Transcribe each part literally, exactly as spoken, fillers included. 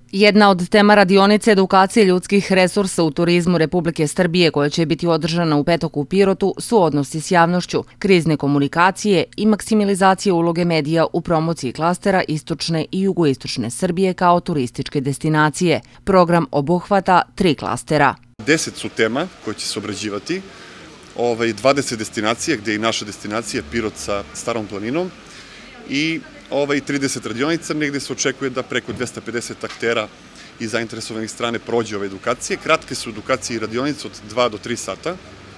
Jedna od tema radionice edukacije ljudskih resursa u turizmu Republike Srbije, koja će biti održana u petak u Pirotu, su odnosi s javnošću, krizne komunikacije i maksimilizacija uloge medija u promociji klastera istočne i jugoistočne Srbije kao turističke destinacije. Program obuhvata tri klastera. Deset su tema koje će se obrađivati, dvadeset destinacija, gde je i naša destinacija Pirot sa Starom planinom, i ovaj trideset radionica, negde se očekuje da preko dvesta pedeset aktera i zainteresovanih strane prođe ove edukacije. Kratke su edukacije i radionice od dva do tri sata.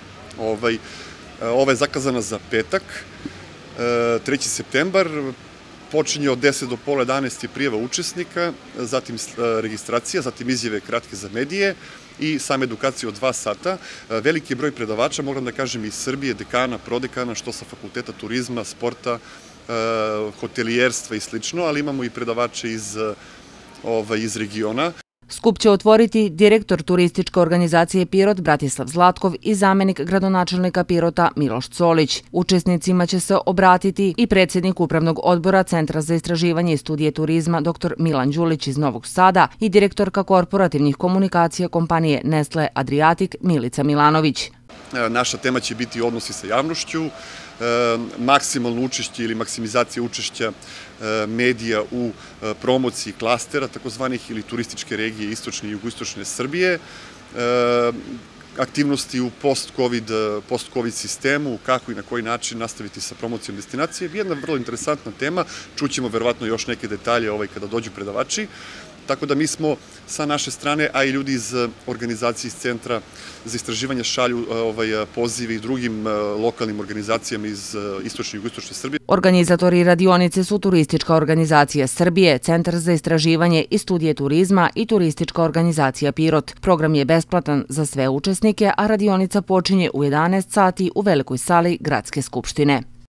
Ova je zakazana za petak, treći septembar, počinje od deset do pola jedanaest je prijava učesnika, zatim registracija, zatim izjave kratke za medije i same edukacije od dva sata. Veliki broj predavača, moram da kažem, iz Srbije, dekana, prodekana, što sa fakulteta turizma, sporta, hotelijerstva i slično, ali imamo i predavače iz regiona. Skup će otvoriti direktor turističke organizacije Pirot Bratislav Zlatkov i zamenik gradonačelnika Pirota Miloš Colić. Učesnicima će se obratiti i predsjednik Upravnog odbora Centra za istraživanje i studije turizma dr Milan Đulić iz Novog Sada i direktorka korporativnih komunikacija kompanije Nestle Adriatic Milica Milanović. Naša tema će biti odnosi sa javnošću, maksimalno učešće ili maksimizacija učešća medija u promociji klastera, takozvanih, ili turističke regije istočne i jugoistočne Srbije, aktivnosti u post-covid sistemu, kako i na koji način nastaviti sa promocijom destinacije. Jedna vrlo interesantna tema, čućemo verovatno još neke detalje kada dođu predavači. Tako da mi smo sa naše strane, a i ljudi iz organizacije iz Centra za istraživanje šalju pozive i drugim lokalnim organizacijama iz istočne i jugoistočne Srbije. Organizatori radionice su Turistička organizacija Srbije, Centar za istraživanje i studije turizma i Turistička organizacija Pirot. Program je besplatan za sve učesnike, a radionica počinje u jedanaest sati u velikoj sali Gradske skupštine.